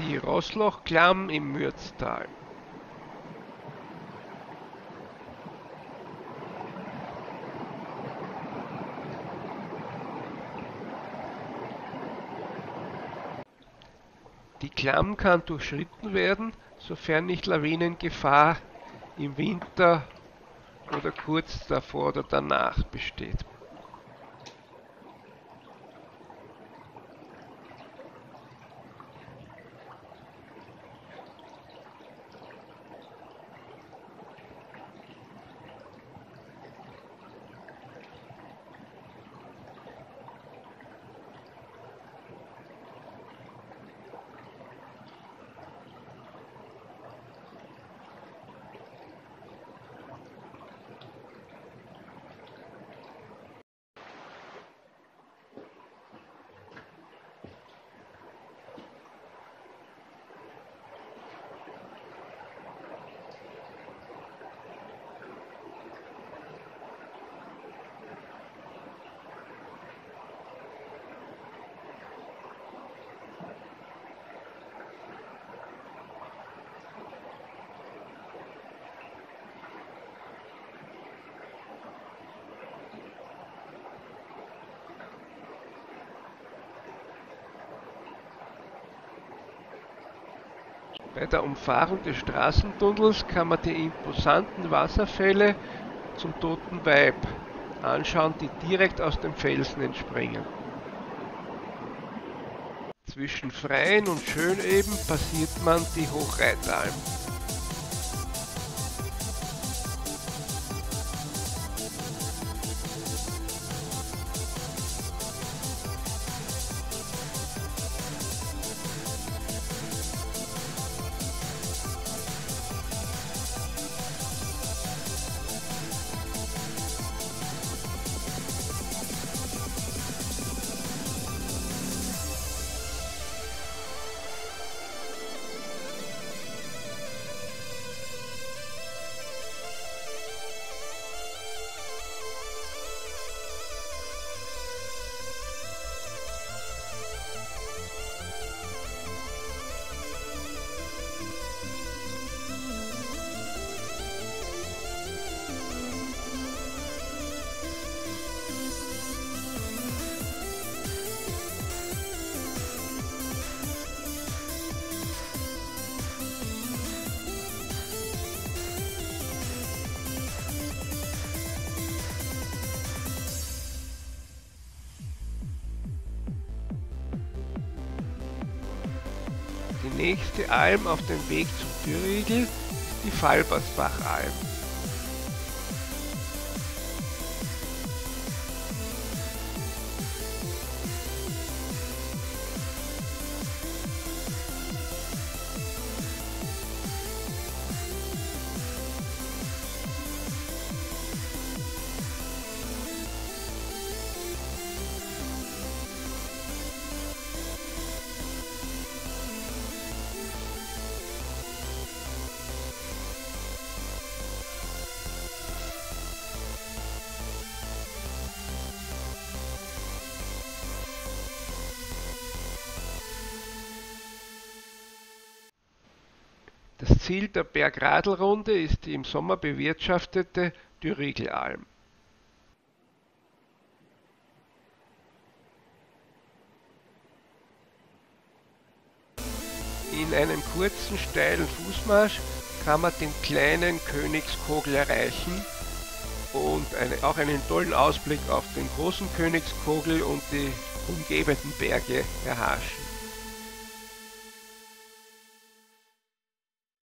Die Roßlochklamm im Mürztal. Die Klamm kann durchschritten werden, sofern nicht Lawinengefahr im Winter oder kurz davor oder danach besteht. Bei der Umfahrung des Straßentunnels kann man die imposanten Wasserfälle zum Toten Weib anschauen, die direkt aus dem Felsen entspringen. Zwischen Freien und Schöneben passiert man die Hochreitalm. Die nächste Alm auf dem Weg zum Dürrigl ist die Falbersbachalm. Das Ziel der Bergradlrunde ist die im Sommer bewirtschaftete Dürriglalm. In einem kurzen, steilen Fußmarsch kann man den kleinen Königskogel erreichen und auch einen tollen Ausblick auf den großen Königskogel und die umgebenden Berge erhaschen.